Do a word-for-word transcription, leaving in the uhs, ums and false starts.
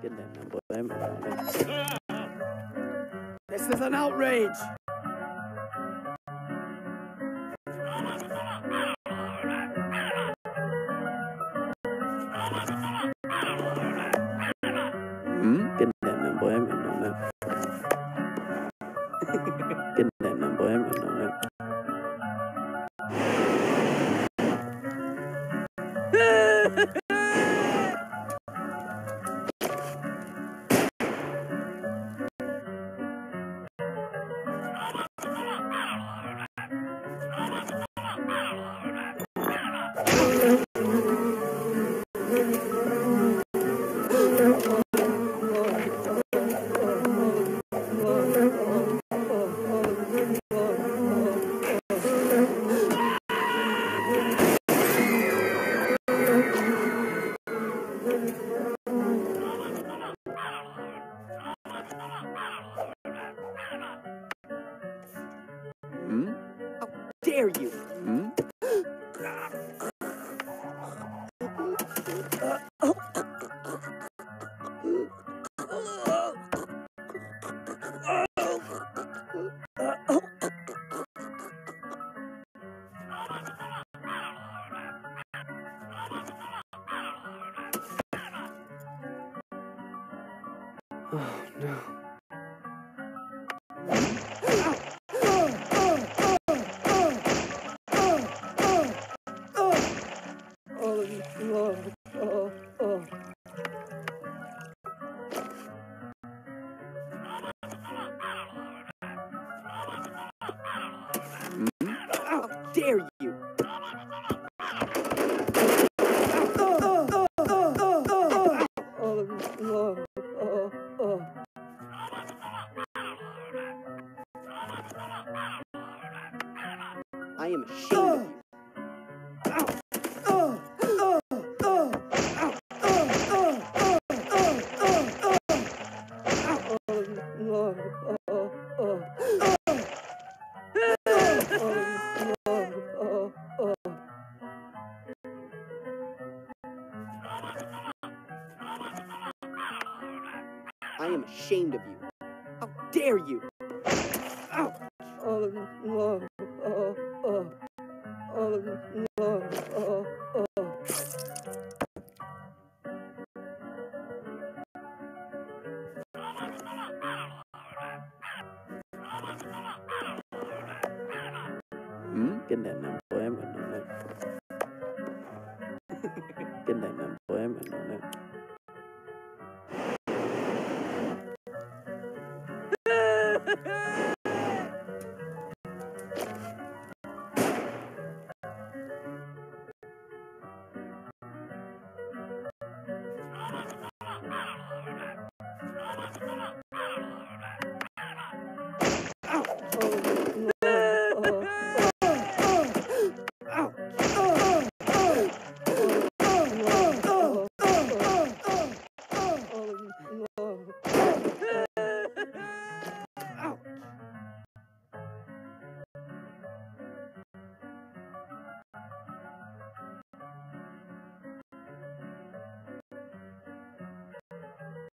Cái này là của em. This is an outrage. Hmm, cái này là của em. Cái này là của em. Hmm? How dare you? Hmm? Oh no. How dare you? I am ashamed of you. I am ashamed of you. How dare you? Ouch. Hmm? Cái này là của em. Cái này là của em.